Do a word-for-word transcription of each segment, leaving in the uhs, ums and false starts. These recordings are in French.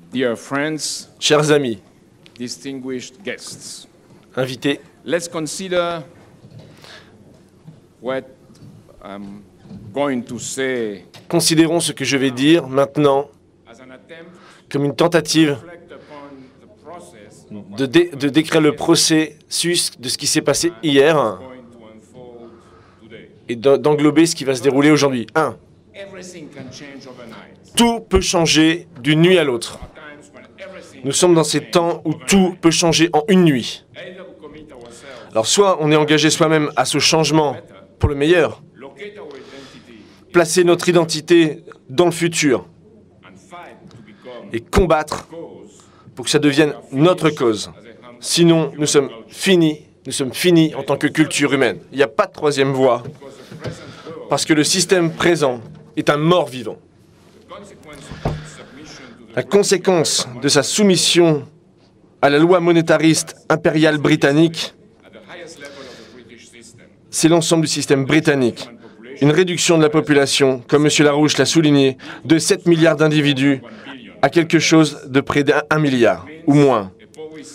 Dear friends, chers amis, distinguished guests, invités, let's consider what I'm going to say considérons ce que je vais dire maintenant as an attempt comme une tentative to reflect upon the process de, dé- de décrire le processus de ce qui s'est passé hier going to unfold today. et d'en- d'englober ce qui va se dérouler aujourd'hui. un. Everything can change overnight. Tout peut changer d'une nuit à l'autre. There are times when everything Nous sommes dans ces temps où tout peut changer en une nuit. either we commit ourselves, Alors soit on est engagé soi-même à ce changement pour le meilleur, locate our identity, placer notre identité dans le futur and fight to become et combattre cause pour que ça devienne notre cause. as a hum- Sinon, nous sommes finis, nous sommes finis en tant que culture humaine. Il n'y a pas de troisième voie because the present world, parce que le système présent est un mort-vivant. the consequence of its submission to the La conséquence de sa soumission à la loi monétariste impériale britannique, at the highest level of the British system, c'est l'ensemble du système britannique. Une réduction de la population, comme M. Larouche l'a souligné, de sept milliards d'individus one billion. à quelque chose de près d'un milliard, ou moins. A policy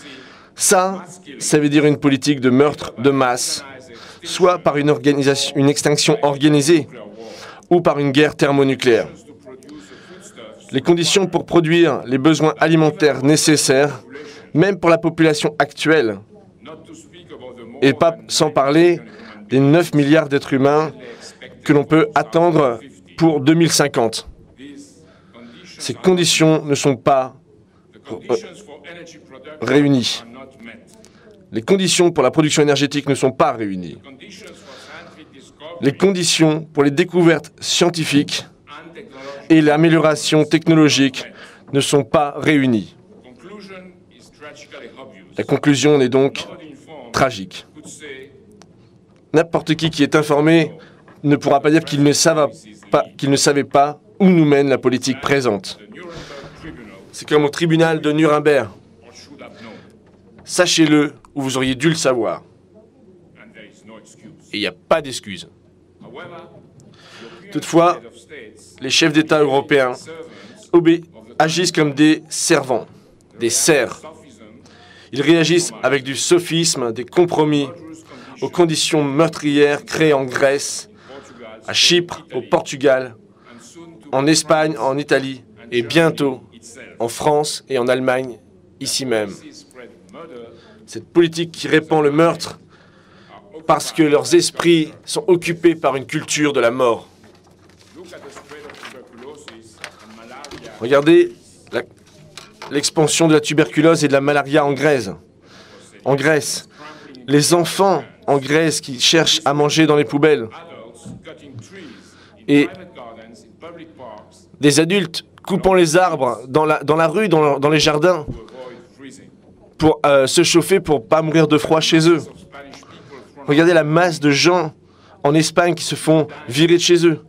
Ça, ça veut dire une politique de meurtre de masse, soit par une, organisation, une extinction organisée, ou par une guerre thermonucléaire. to produce the foodstuffs Les conditions pour produire les besoins alimentaires nécessaires, même pour la population actuelle, not to speak about the more et pas sans parler des neuf milliards d'êtres humains que l'on peut attendre pour deux mille cinquante. these conditions, Ces conditions ne sont pas the conditions for energy production réunies. are not met. Les conditions pour la production énergétique ne sont pas réunies. Conditions for scientific discovery Les conditions pour les découvertes scientifiques and technology. et l'amélioration technologique ne sont pas réunies. Conclusion is tragically obvious. La conclusion est donc Nobody informed tragique. could say N'importe qui qui est informé ne pourra pas dire qu'il ne savait pas, qu'il ne savait pas où nous mène la politique présente. the Nuremberg Tribunal C'est comme au tribunal de Nuremberg. or should have known, Sachez-le ou vous auriez dû le savoir. and there is no excuse. Et il n'y a pas d'excuse. However, the European Toutefois, United States les chefs d'État européens servants obé- agissent comme des servants, des serfs. sophism Ils réagissent avec du sophisme, des compromis aux conditions meurtrières créées en Grèce, Portugal à Chypre, au Portugal, and soon to en Espagne, en Italie et bientôt itself. en France et en Allemagne, ici même. This spread murder Cette politique qui répand le meurtre parce que leurs esprits sont occupés par une culture de la mort. look at the spread of tuberculosis and malaria Regardez la- l'expansion de la tuberculose et de la malaria en Grèce. En Grèce, les enfants en Grèce qui cherchent à manger dans les poubelles, adults cutting trees in et private gardens in public parks des adultes coupant les arbres dans la, dans la rue, dans, dans les jardins, to avoid freezing. pour euh, se chauffer pour pas mourir de froid chez eux. Of Spanish people from Regardez la masse de gens en Espagne qui se font virer de chez eux.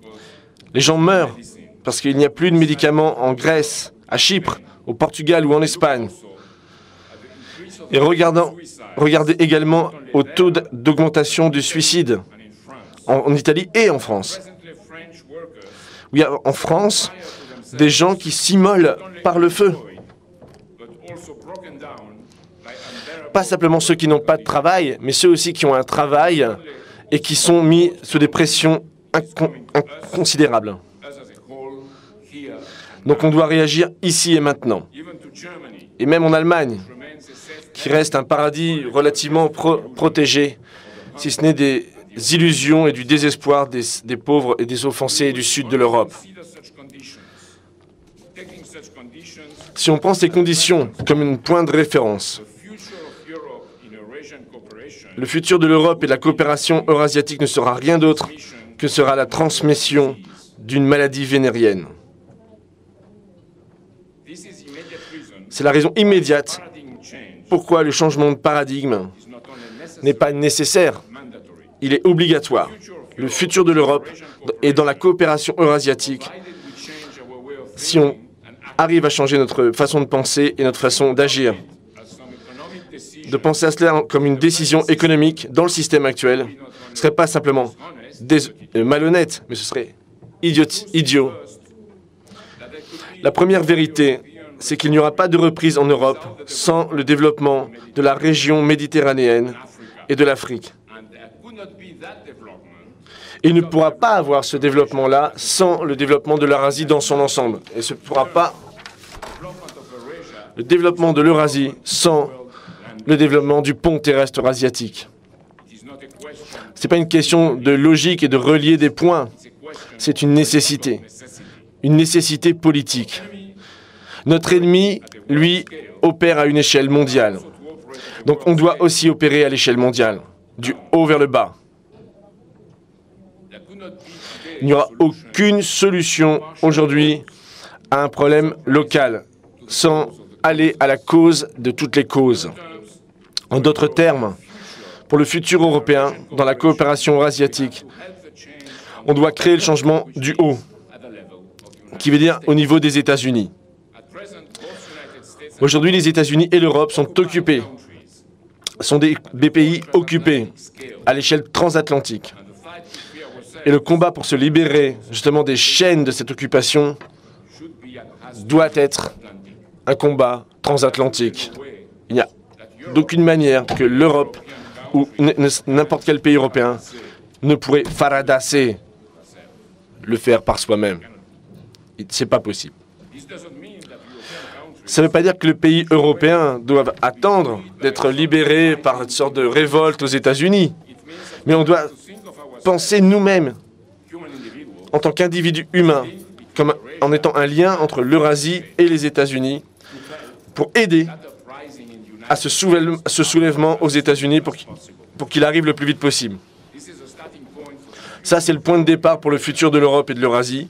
Les gens meurent parce qu'il n'y a plus de médicaments en Grèce, à Chypre, au Portugal ou en Espagne. increase of Et regardant, suicide regardez également au taux d- d'augmentation du suicide and in France. en, en Italie et en France. Presently, French workers Il y a en France des gens qui s'immolent par le feu. but also broken down by unbearable Pas simplement ceux qui n'ont pas de travail, mais ceux aussi qui ont un travail et qui sont mis sous des pressions incon- inconsidérables. us as a whole here. Donc on doit réagir ici et maintenant. Even to Germany Et même en Allemagne, remains a safe qui reste un paradis relativement pro- protégé, si ce n'est des illusions et du désespoir des, des pauvres et des offensés du sud de l'Europe. consider such conditions. Taking such conditions, Si on prend ces conditions comme une point de référence, the future of Europe in Eurasian cooperation le futur de l'Europe et de la coopération eurasiatique ne sera rien d'autre que sera la transmission d'une maladie vénérienne. this is immediate reason C'est la raison immédiate paradigm change pourquoi le changement de paradigme is not only necessary n'est pas nécessaire, mandatory. il est obligatoire. Le futur de l'Europe est dans la coopération eurasiatique. Provided we change our way of Si on thinking and act arrive à changer notre façon de penser et notre façon d'agir, as some economic decisions de penser à cela comme une décision économique dans le système actuel, ce ne serait pas simplement dés- euh, malhonnête, mais ce serait idiot, idiot. that there could be La première vérité c'est qu'il n'y aura pas de reprise en Europe sans le développement de la région méditerranéenne et de l'Afrique. Et il ne pourra pas avoir ce développement-là sans le développement de l'Eurasie dans son ensemble. Et ce ne pourra pas le développement de l'Eurasie sans le développement du pont terrestre eurasiatique. Ce n'est pas une question de logique et de relier des points. C'est une nécessité, une nécessité politique. Notre ennemi, lui, opère à une échelle mondiale. Donc on doit aussi opérer à l'échelle mondiale, du haut vers le bas. Il n'y aura aucune solution aujourd'hui à un problème local sans aller à la cause de toutes les causes. En d'autres termes, pour le futur européen, dans la coopération eurasiatique, on doit créer le changement du haut, qui veut dire au niveau des États-Unis. Aujourd'hui, les États-Unis et l'Europe sont occupés, sont des, des pays occupés à l'échelle transatlantique. Et le combat pour se libérer justement des chaînes de cette occupation doit être un combat transatlantique. Il n'y a d'aucune manière que l'Europe ou n'importe quel pays européen ne pourrait faradasser le faire par soi-même. Ce n'est pas possible. Ça ne veut pas dire que les pays européens doivent attendre d'être libérés par une sorte de révolte aux États-Unis. Mais on doit penser nous-mêmes, en tant qu'individus humains, comme en étant un lien entre l'Eurasie et les États-Unis, pour aider à ce, soulèvement, ce soulèvement aux États-Unis pour qu'il pour qu'il arrive le plus vite possible. Ça, c'est le point de départ pour le futur de l'Europe et de l'Eurasie,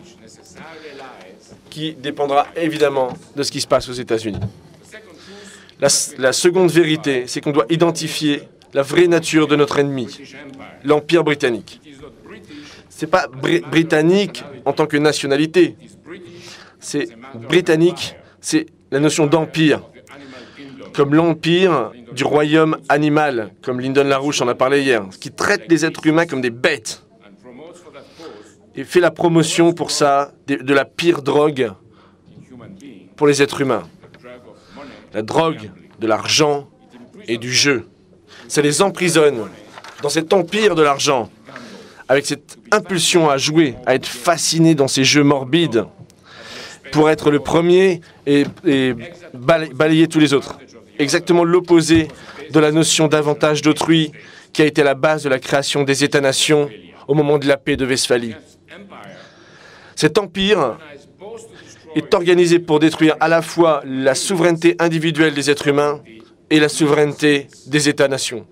qui dépendra évidemment de ce qui se passe aux États-Unis. La, la seconde vérité, c'est qu'on doit identifier la vraie nature de notre ennemi, l'Empire britannique. Ce n'est pas br britannique en tant que nationalité. C'est britannique, c'est la notion d'empire, comme l'empire du royaume animal, comme Lyndon LaRouche en a parlé hier, qui traite les êtres humains comme des bêtes et fait la promotion pour ça de, de la pire drogue pour les êtres humains, la drogue de l'argent et du jeu. Ça les emprisonne dans cet empire de l'argent, avec cette impulsion à jouer, à être fasciné dans ces jeux morbides, pour être le premier et, et balayer tous les autres. Exactement l'opposé de la notion d'avantage d'autrui qui a été la base de la création des États-nations au moment de la paix de Westphalie. Cet empire est organisé pour détruire à la fois la souveraineté individuelle des êtres humains et la souveraineté des États-nations.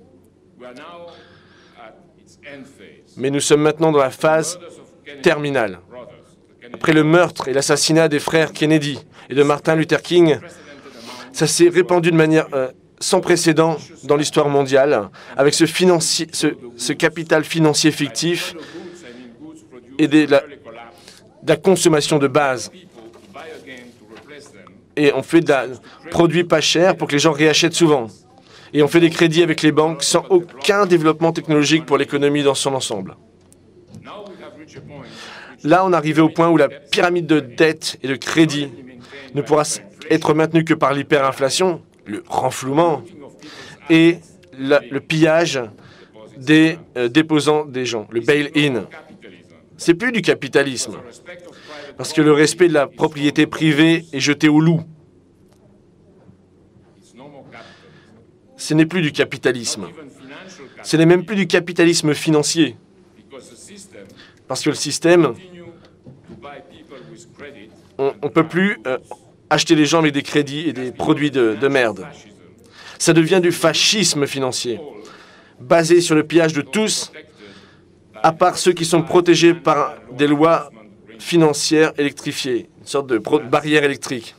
Mais nous sommes maintenant dans la phase terminale. Après le meurtre et l'assassinat des frères Kennedy et de Martin Luther King, ça s'est répandu de manière euh, sans précédent dans l'histoire mondiale, avec ce, financier, ce, ce capital financier fictif et de la, de la consommation de base. Et on fait des produits pas chers pour que les gens réachètent souvent. Et on fait des crédits avec les banques sans aucun développement technologique pour l'économie dans son ensemble. Là, on est arrivé au point où la pyramide de dette et de crédit ne pourra être maintenue que par l'hyperinflation, le renflouement et la, le pillage des euh, déposants des gens, le bail-in. C'est plus du capitalisme, parce que le respect de la propriété privée est jeté au loup. Ce n'est plus du capitalisme. Ce n'est même plus du capitalisme financier, parce que le système, on ne peut plus euh, acheter les gens avec des crédits et des produits de, de merde. Ça devient du fascisme financier, basé sur le pillage de tous, à part ceux qui sont protégés par des lois financières électrifiées, une sorte de barrière électrique.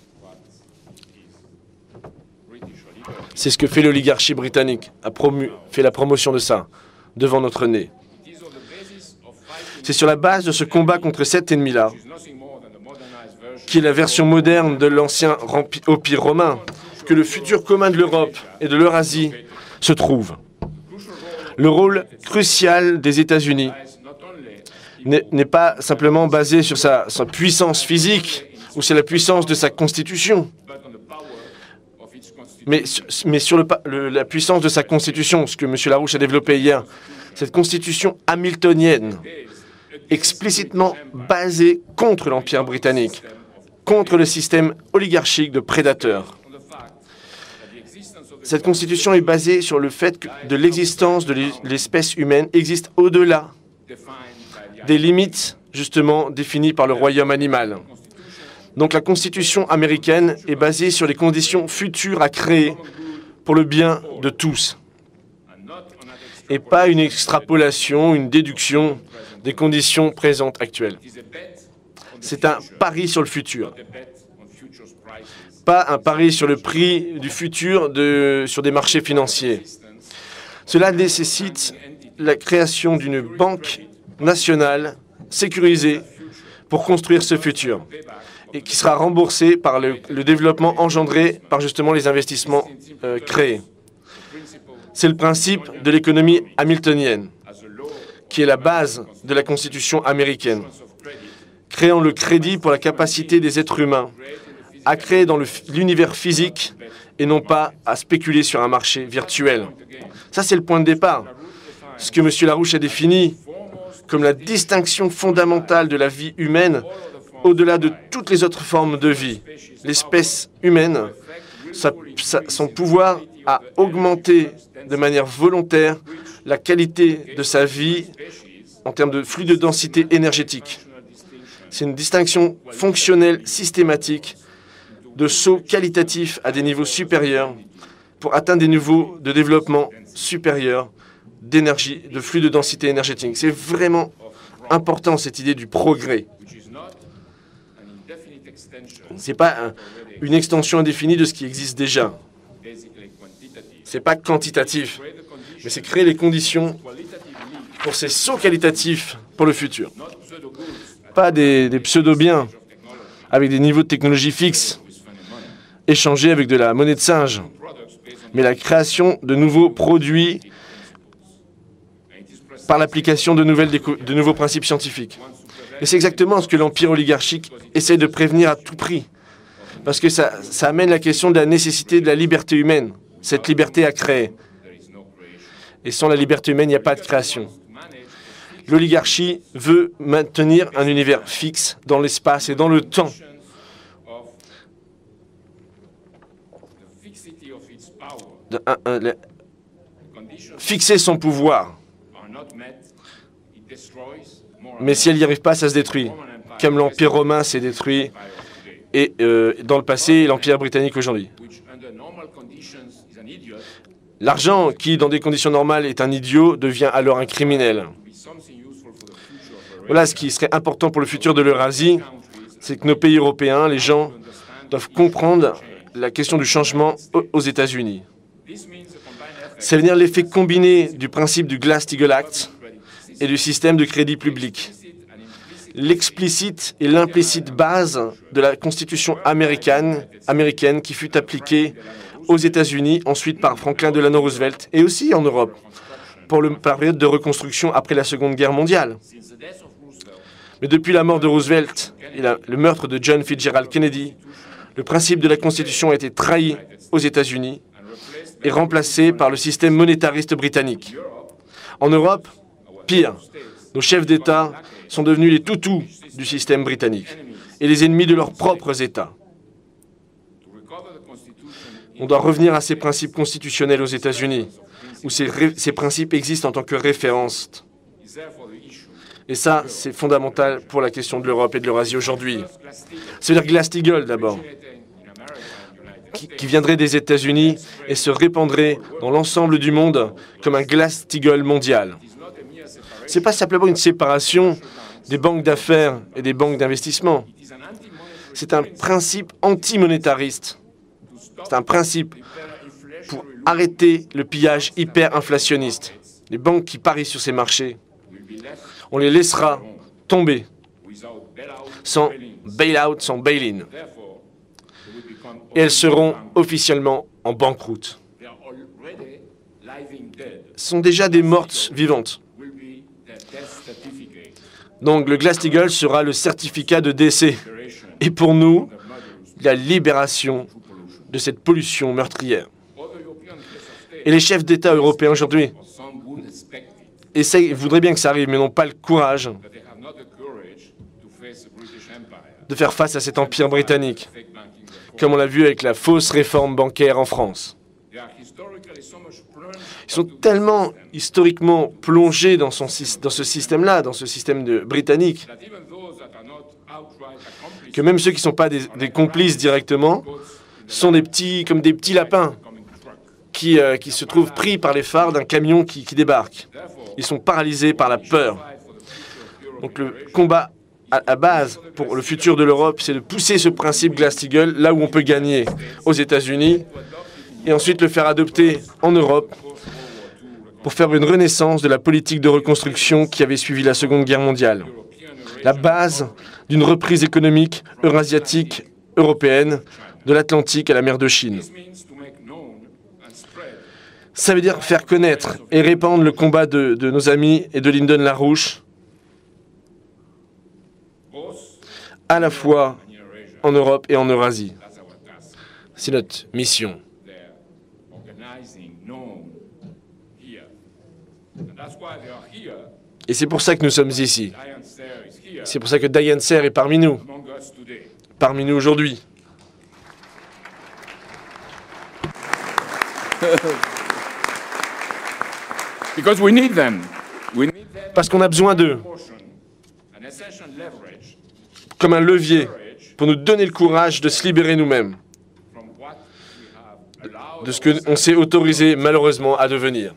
C'est ce que fait l'oligarchie britannique, a promu, fait la promotion de ça, devant notre nez. C'est sur la base de ce combat contre cet ennemi-là, qui est la version moderne de l'ancien empire romain, que le futur commun de l'Europe et de l'Eurasie se trouve. Le rôle crucial des États-Unis n'est pas simplement basé sur sa, sa puissance physique ou c'est la puissance de sa constitution. Mais, mais sur le, le, la puissance de sa constitution, ce que M. Larouche a développé hier, cette constitution hamiltonienne, explicitement basée contre l'Empire britannique, contre le système oligarchique de prédateurs. Cette constitution est basée sur le fait que de l'existence de l'espèce humaine existe au-delà des limites, justement, définies par le royaume animal. Donc la Constitution américaine est basée sur les conditions futures à créer pour le bien de tous, et pas une extrapolation, une déduction des conditions présentes actuelles. C'est un pari sur le futur, pas un pari sur le prix du futur de, sur des marchés financiers. Cela nécessite la création d'une banque nationale sécurisée pour construire ce futur, et qui sera remboursé par le, le développement engendré par justement les investissements euh, créés. C'est le principe de l'économie hamiltonienne, qui est la base de la Constitution américaine, créant le crédit pour la capacité des êtres humains à créer dans l'univers physique et non pas à spéculer sur un marché virtuel. Ça, c'est le point de départ. Ce que M. Larouche a défini comme la distinction fondamentale de la vie humaine au-delà de toutes les autres formes de vie. L'espèce humaine, sa, sa, son pouvoir à augmenter de manière volontaire la qualité de sa vie en termes de flux de densité énergétique. C'est une distinction fonctionnelle systématique de saut qualitatif à des niveaux supérieurs pour atteindre des niveaux de développement supérieurs d'énergie, de flux de densité énergétique. C'est vraiment important, cette idée du progrès. Ce n'est pas un, une extension indéfinie de ce qui existe déjà. Ce n'est pas quantitatif, mais c'est créer les conditions pour ces sauts qualitatifs pour le futur. Pas des, des pseudo-biens avec des niveaux de technologie fixes, échangés avec de la monnaie de singe, mais la création de nouveaux produits par l'application de, de nouveaux principes scientifiques. Et c'est exactement ce que l'empire oligarchique essaie de prévenir à tout prix, parce que ça, ça amène la question de la nécessité de la liberté humaine, cette liberté à créer. Et sans la liberté humaine, il n'y a pas de création. L'oligarchie veut maintenir un univers fixe dans l'espace et dans le temps. De, un, un, le, fixer son pouvoir. Mais si elle n'y arrive pas, ça se détruit, comme l'Empire romain s'est détruit, et euh, dans le passé, et l'Empire britannique aujourd'hui. L'argent, qui, dans des conditions normales, est un idiot, devient alors un criminel. Voilà ce qui serait important pour le futur de l'Eurasie, c'est que nos pays européens, les gens, doivent comprendre la question du changement aux États-Unis. Ça veut dire l'effet combiné du principe du Glass-Steagall Act et du système de crédit public. L'explicite et l'implicite base de la Constitution américaine, américaine qui fut appliquée aux États-Unis, ensuite par Franklin Delano Roosevelt, et aussi en Europe, pour le, la période de reconstruction après la Seconde Guerre mondiale. Mais depuis la mort de Roosevelt et la, le meurtre de John Fitzgerald Kennedy, le principe de la Constitution a été trahi aux États-Unis et remplacé par le système monétariste britannique. En Europe, pire, nos chefs d'État sont devenus les toutous du système britannique et les ennemis de leurs propres États. On doit revenir à ces principes constitutionnels aux États-Unis, où ces, ces principes existent en tant que référence. Et ça, c'est fondamental pour la question de l'Europe et de l'Eurasie aujourd'hui. C'est-à-dire Glass-Steagall, d'abord, qui, qui viendrait des États-Unis et se répandrait dans l'ensemble du monde comme un Glass-Steagall mondial. Ce n'est pas simplement une séparation des banques d'affaires et des banques d'investissement. C'est un principe anti-monétariste. C'est un principe pour arrêter le pillage hyper-inflationniste. Les banques qui parient sur ces marchés, on les laissera tomber sans bail-out, sans bail-in. Et elles seront officiellement en banqueroute. Ce sont déjà des mortes vivantes. Donc le Glass-Steagall sera le certificat de décès Et pour nous, la libération de cette pollution meurtrière. Et les chefs d'État européens aujourd'hui essayent, voudraient bien que ça arrive, mais n'ont pas le courage de faire face à cet empire britannique, comme on l'a vu avec la fausse réforme bancaire en France. Ils sont tellement historiquement plongés dans, son, dans ce système-là, dans ce système de, britannique, que même ceux qui ne sont pas des, des complices directement sont des petits, comme des petits lapins qui, euh, qui se trouvent pris par les phares d'un camion qui, qui débarque. Ils sont paralysés par la peur. Donc le combat à, à base pour le futur de l'Europe, c'est de pousser ce principe Glass-Steagall là où on peut gagner, aux États-Unis, et ensuite le faire adopter en Europe pour faire une renaissance de la politique de reconstruction qui avait suivi la Seconde Guerre mondiale. La base d'une reprise économique eurasiatique, européenne, de l'Atlantique à la mer de Chine. Ça veut dire faire connaître et répandre le combat de, de nos amis et de Lyndon LaRouche, à la fois en Europe et en Eurasie. C'est notre mission. Et c'est pour ça que nous sommes ici. C'est pour ça que Diane Serre est parmi nous, parmi nous aujourd'hui. Because we need them. We need them Parce qu'on a besoin d'eux, an essential leverage comme un levier, pour nous donner le courage de se libérer nous-mêmes from what we have allowed de ce qu'on s'est autorisé malheureusement à devenir.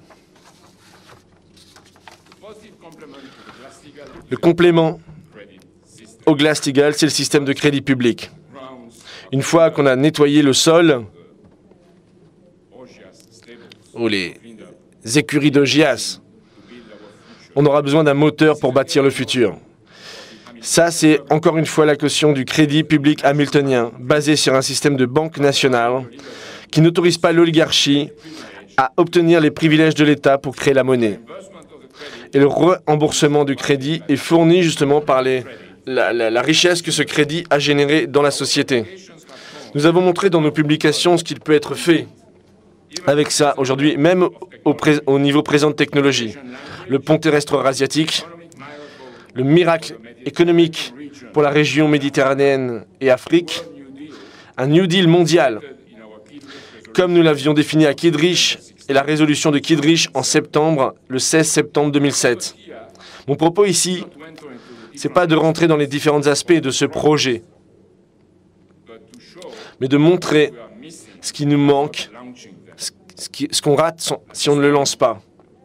positive complement to the Glass-Steagall Le complément credit system au Glass-Steagall, c'est le système de crédit public. grounds Une fois qu'on a nettoyé le sol, OSHA's stable ou les cleaned up écuries d'Ogias, on aura besoin d'un moteur pour bâtir le futur. Ça, c'est encore une fois la caution du crédit public hamiltonien, basé sur un système de banque nationale qui n'autorise pas l'oligarchie à obtenir les privilèges de l'État pour créer la monnaie. Et le remboursement du crédit est fourni justement par les, la, la, la richesse que ce crédit a générée dans la société. Nous avons montré dans nos publications ce qu'il peut être fait avec ça aujourd'hui, même au, au niveau présent de technologie. Le pont terrestre eurasiatique, le miracle économique pour la région méditerranéenne et Afrique, un New Deal mondial, comme nous l'avions défini à Kidrich et la résolution de Kidrich en septembre, le seize septembre deux mille sept. Mon propos ici, ce n'est pas de rentrer dans les différents aspects de ce projet, mais de montrer ce qui nous manque, ce qui- ce qu'on rate sans- si on ne le lance pas.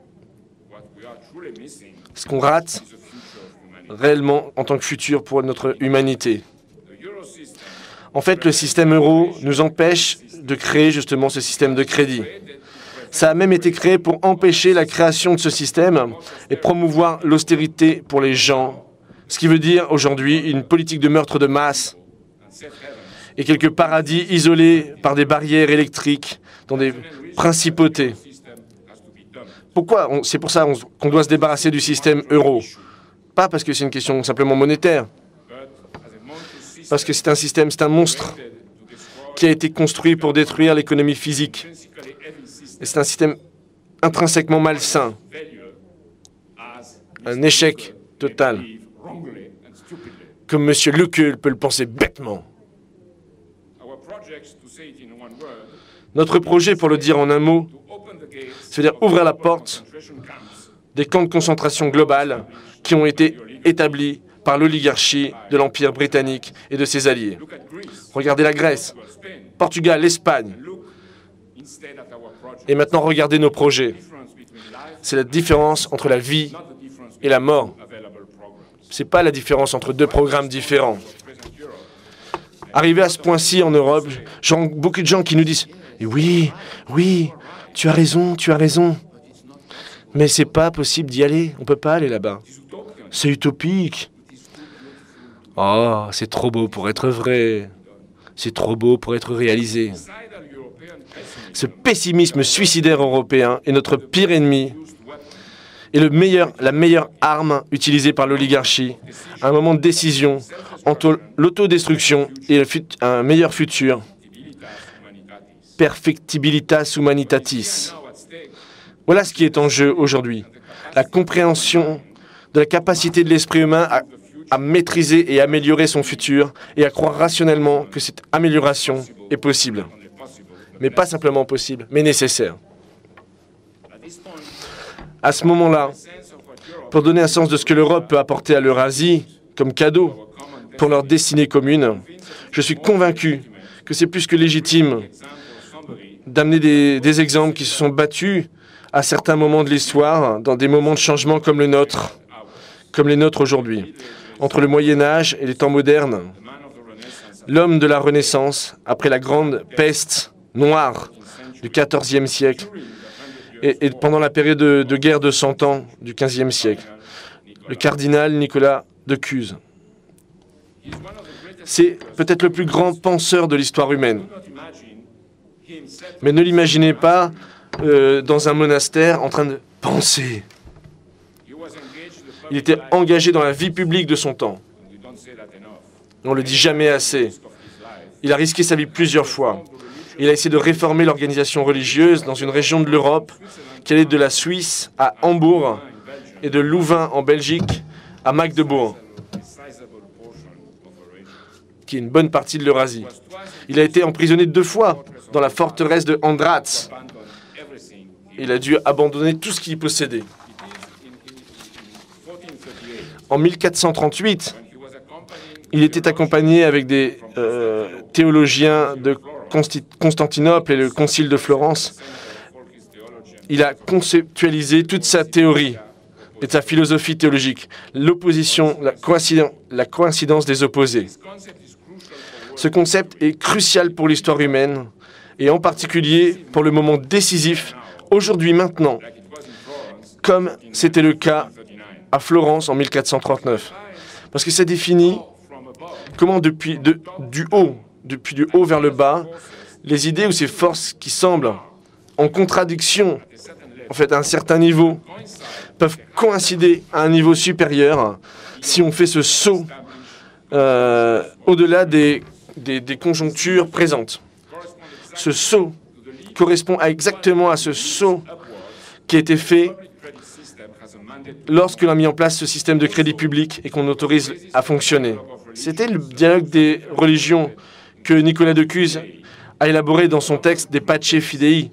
Ce qu'on rate réellement en tant que futur pour notre humanité. En fait, le système euro nous empêche de créer justement ce système de crédit. Ça a même été créé pour empêcher la création de ce système et promouvoir l'austérité pour les gens, ce qui veut dire aujourd'hui une politique de meurtre de masse et quelques paradis isolés par des barrières électriques dans des principautés. Pourquoi on- C'est pour ça on- qu'on doit se débarrasser du système euro. Pas parce que c'est une question simplement monétaire, parce que c'est un système, c'est un monstre qui a été construit pour détruire l'économie physique. Et c'est un système intrinsèquement malsain, un échec total, comme M. Lucull peut le penser bêtement. Notre projet, pour le dire en un mot, c'est-à-dire ouvrir la porte des camps de concentration globales qui ont été établis par l'oligarchie de l'Empire britannique et de ses alliés. Regardez la Grèce, Portugal, l'Espagne. Et maintenant, regardez nos projets. C'est la différence entre la vie et la mort. Ce n'est pas la différence entre deux programmes différents. Arrivé à ce point-ci en Europe, j'entends beaucoup de gens qui nous disent « Oui, oui, tu as raison, tu as raison. Mais c'est pas possible d'y aller, on ne peut pas aller là-bas. C'est utopique. Oh, c'est trop beau pour être vrai. C'est trop beau pour être réalisé. » Ce pessimisme suicidaire européen est notre pire ennemi et le meilleur, la meilleure arme utilisée par l'oligarchie à un moment de décision entre l'autodestruction et un meilleur futur. Perfectibilitas humanitatis. Voilà ce qui est en jeu aujourd'hui. La compréhension de la capacité de l'esprit humain à, à maîtriser et améliorer son futur et à croire rationnellement que cette amélioration est possible. Mais pas simplement possible, mais nécessaire. À ce moment-là, pour donner un sens de ce que l'Europe peut apporter à l'Eurasie comme cadeau pour leur destinée commune, je suis convaincu que c'est plus que légitime d'amener des, des exemples qui se sont battus à certains moments de l'histoire, dans des moments de changement comme le nôtre, comme les nôtres aujourd'hui. Entre le Moyen-Âge et les temps modernes, l'homme de la Renaissance, après la grande peste noire du quatorzième siècle, et, et pendant la période de, de guerre de Cent Ans du quinzième siècle, le cardinal Nicolas de Cuse. C'est peut-être le plus grand penseur de l'histoire humaine. Mais ne l'imaginez pas euh, dans un monastère en train de penser. Il était engagé dans la vie publique de son temps. On ne le dit jamais assez. Il a risqué sa vie plusieurs fois. Il a essayé de réformer l'organisation religieuse dans une région de l'Europe qui allait de la Suisse à Hambourg et de Louvain en Belgique à Magdebourg, qui est une bonne partie de l'Eurasie. Il a été emprisonné deux fois dans la forteresse de Andratz. Il a dû abandonner tout ce qu'il possédait. En mille quatre cent trente-huit, il était accompagné avec des euh, théologiens de Constantinople et le Concile de Florence. Il a conceptualisé toute sa théorie et sa philosophie théologique, l'opposition, la coïncidence, la coïncidence des opposés. Ce concept est crucial pour l'histoire humaine et en particulier pour le moment décisif, aujourd'hui, maintenant, comme c'était le cas à Florence en mille quatre cent trente-neuf. Parce que ça définit comment depuis de, du haut, depuis du haut vers le bas, les idées ou ces forces qui semblent en contradiction, en fait, à un certain niveau, peuvent coïncider à un niveau supérieur si on fait ce saut euh, au-delà des, des, des conjonctures présentes. Ce saut correspond à exactement à ce saut qui a été fait lorsque l'on a mis en place ce système de crédit public et qu'on autorise à fonctionner. C'était le dialogue des religions que Nicolas de Cuse a élaboré dans son texte des Pace Fidei,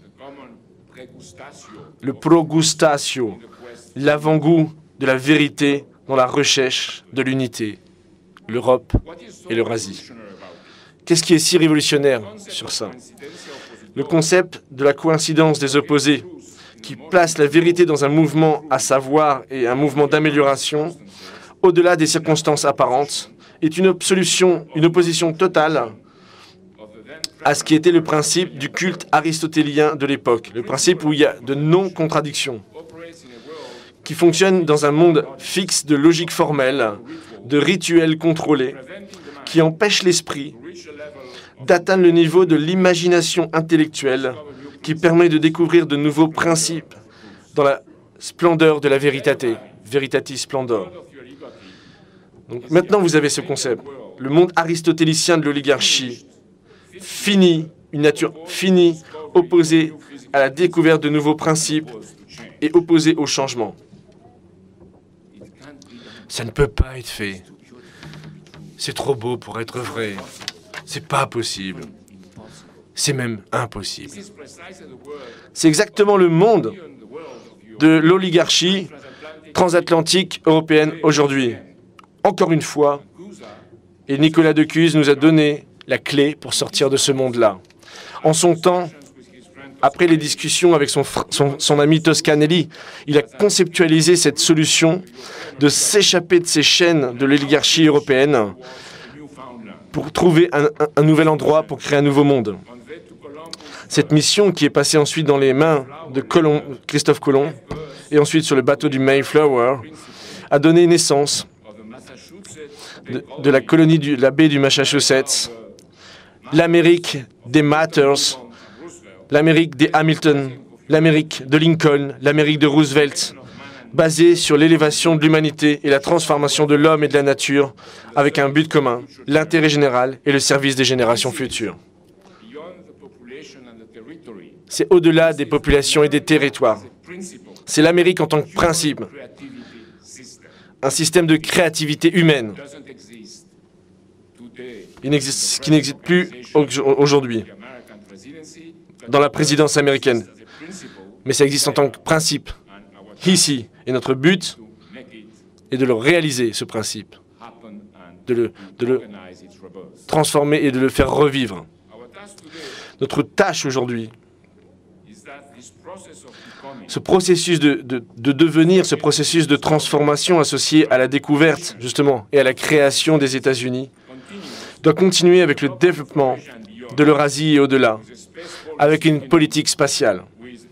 le progustatio, l'avant-goût de la vérité dans la recherche de l'unité, l'Europe et l'Eurasie. Qu'est-ce qui est si révolutionnaire sur ça? Le concept de la coïncidence des opposés, qui place la vérité dans un mouvement à savoir et un mouvement d'amélioration, au-delà des circonstances apparentes, est une solution, une opposition totale à ce qui était le principe du culte aristotélien de l'époque, le principe où il y a de non-contradiction, qui fonctionne dans un monde fixe de logique formelle, de rituels contrôlés, qui empêche l'esprit d'atteindre le niveau de l'imagination intellectuelle qui permet de découvrir de nouveaux principes dans la splendeur de la vérité, veritatis splendor. Donc maintenant, vous avez ce concept. Le monde aristotélicien de l'oligarchie, fini, une nature finie, opposée à la découverte de nouveaux principes et opposée au changement. Ça ne peut pas être fait. C'est trop beau pour être vrai. C'est pas possible. C'est même impossible. C'est exactement le monde de l'oligarchie transatlantique européenne aujourd'hui. Encore une fois, et Nicolas de Cuse nous a donné la clé pour sortir de ce monde-là. En son temps, après les discussions avec son, son, son ami Toscanelli, il a conceptualisé cette solution de s'échapper de ces chaînes de l'oligarchie européenne pour trouver un, un, un nouvel endroit pour créer un nouveau monde. Cette mission, qui est passée ensuite dans les mains de Colomb, Christophe Colomb, et ensuite sur le bateau du Mayflower, a donné naissance de, de la colonie de la baie du Massachusetts, l'Amérique des Matters, l'Amérique des Hamilton, l'Amérique de Lincoln, l'Amérique de Roosevelt, basé sur l'élévation de l'humanité et la transformation de l'homme et de la nature avec un but commun, l'intérêt général et le service des générations futures. C'est au-delà des populations et des territoires. C'est l'Amérique en tant que principe, un système de créativité humaine Il n'existe, qui n'existe plus aujourd'hui dans la présidence américaine. Mais ça existe en tant que principe, ici. Et notre but est de le réaliser, ce principe, de le, de le transformer et de le faire revivre. Notre tâche aujourd'hui, ce processus de, de, de devenir, ce processus de transformation associé à la découverte, justement, et à la création des États-Unis, doit continuer avec le développement de l'Eurasie et au-delà, avec une politique spatiale,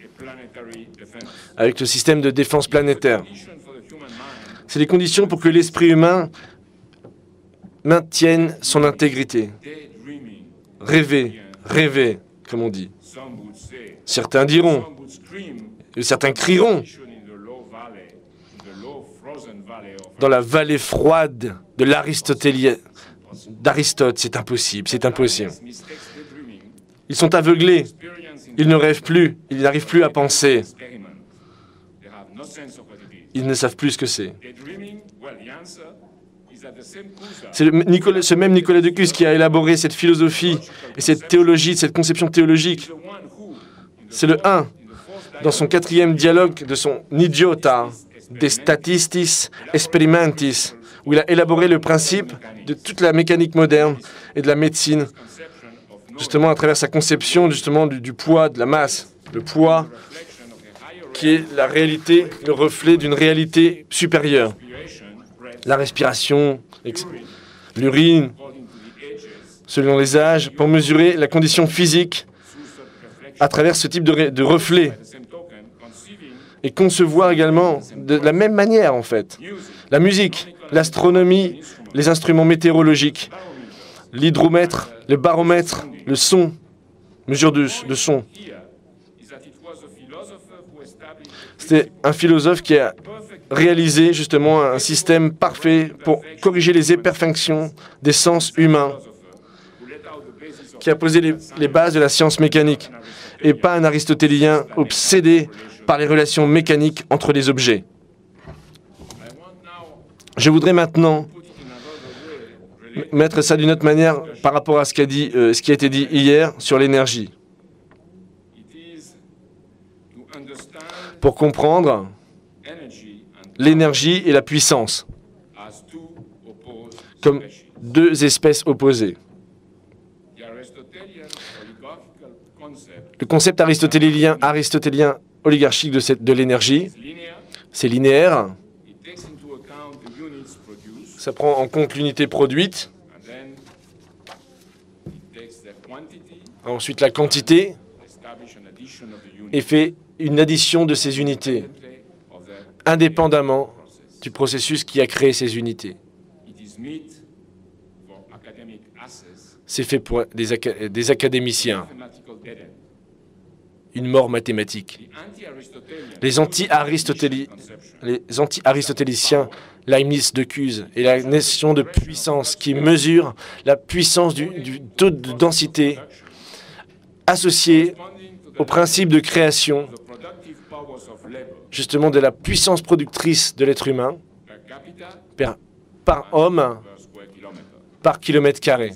avec le système de défense planétaire. C'est les conditions pour que l'esprit humain maintienne son intégrité. Rêver, rêver, comme on dit. Certains diront, et certains crieront, dans la vallée froide de l'Aristotélien, d'Aristote, c'est impossible, c'est impossible. Ils sont aveuglés, ils ne rêvent plus, ils n'arrivent plus à penser. Ils ne savent plus ce que c'est. C'est le, ce même Nicolas de Cuse qui a élaboré cette philosophie et cette théologie, cette conception théologique. C'est le un, dans son quatrième dialogue de son Idiota, De Statistis Experimentis, où il a élaboré le principe de toute la mécanique moderne et de la médecine, justement à travers sa conception justement du, du poids, de la masse. Le poids qui est la réalité, le reflet d'une réalité supérieure. La respiration, l'urine, selon les âges, pour mesurer la condition physique à travers ce type de, de reflet. Et concevoir également de la même manière, en fait. La musique, l'astronomie, les instruments météorologiques, l'hydromètre, le baromètre, le son, mesure de, de son. C'était un philosophe qui a réalisé justement un système parfait pour corriger les imperfections des sens humains, qui a posé les, les bases de la science mécanique, et pas un aristotélien obsédé par les relations mécaniques entre les objets. Je voudrais maintenant mettre ça d'une autre manière par rapport à ce qu'a dit, euh, ce qui a été dit hier sur l'énergie. Pour comprendre l'énergie et la puissance comme deux espèces opposées. Le concept aristotélien, aristotélien oligarchique de, cette, de l'énergie, c'est linéaire. Ça prend en compte l'unité produite. Ensuite, la quantité et fait une addition de ces unités, indépendamment du processus qui a créé ces unités. C'est fait pour des, aca des académiciens. Une mort mathématique. Les anti-aristotéliciens, les anti-aristotéliciens, Leibniz, Decuse, et la notion de puissance qui mesure la puissance du, du taux de densité associé au principe de création, justement de la puissance productrice de l'être humain par, par homme, par kilomètre carré.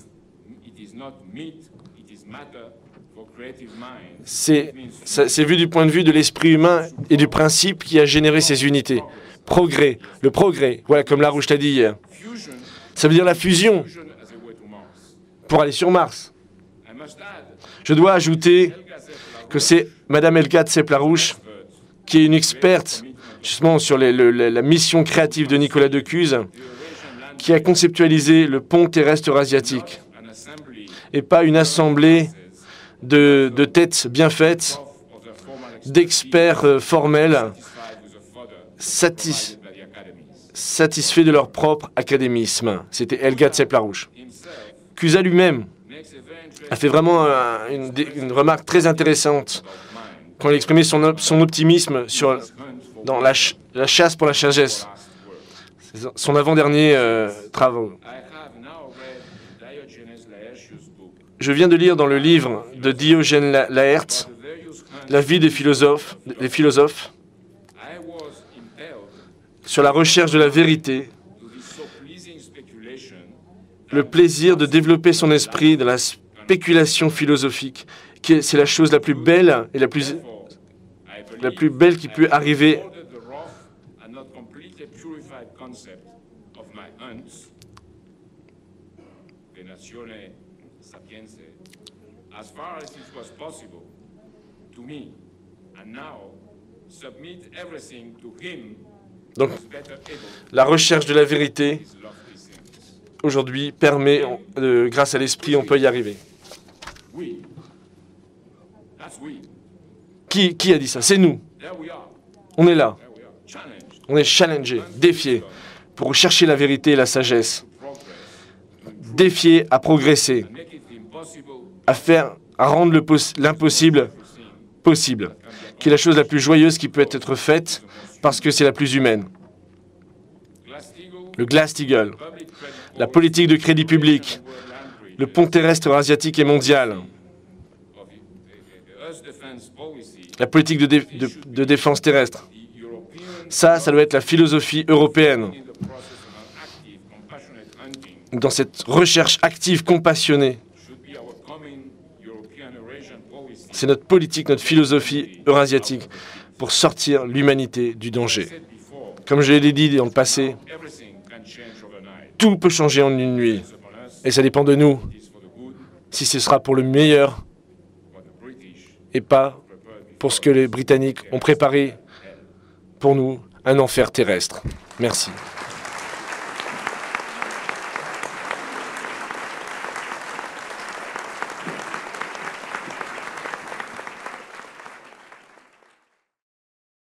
C'est vu du point de vue de l'esprit humain et du principe qui a généré ces unités. Progrès, le progrès, voilà, comme Larouche l'a dit hier. Ça veut dire la fusion pour aller sur Mars. Je dois ajouter que c'est Madame Helga Tsep-Larouche, qui est une experte justement sur les, le, la mission créative de Nicolas de Cuse, qui a conceptualisé le pont terrestre eurasiatique, et pas une assemblée de, de têtes bien faites, d'experts euh, formels, satis, satisfaits de leur propre académisme. C'était Helga Tsep-Larouche. Cusa lui-même a fait vraiment euh, une, une remarque très intéressante quand il exprimait son, son optimisme sur dans la, ch la chasse pour la sagesse. C'est son avant-dernier euh, travaux. Je viens de lire dans le livre de Diogène La Laërte, La vie des philosophes, des philosophes, sur la recherche de la vérité, le plaisir de développer son esprit dans la spéculation philosophique, qui c'est la chose la plus belle et la plus, la plus belle qui peut arriver. As far as it was possible to me, and now submit everything to him. Donc, la recherche de la vérité, aujourd'hui, permet, euh, grâce à l'esprit, on peut y arriver. Qui, qui a dit ça? C'est nous. On est là. On est challengé, défié, pour chercher la vérité et la sagesse. Défié à progresser, à faire, à rendre l'impossible possible, qui est la chose la plus joyeuse qui peut être faite parce que c'est la plus humaine. Le Glass-Steagall, la politique de crédit public, le pont terrestre asiatique et mondial, la politique de, dé de, de défense terrestre. Ça, ça doit être la philosophie européenne. Dans cette recherche active, compassionnée, c'est notre politique, notre philosophie eurasiatique pour sortir l'humanité du danger. Comme je l'ai dit dans le passé, tout peut changer en une nuit. Et ça dépend de nous, si ce sera pour le meilleur et pas pour ce que les Britanniques ont préparé pour nous, un enfer terrestre. Merci.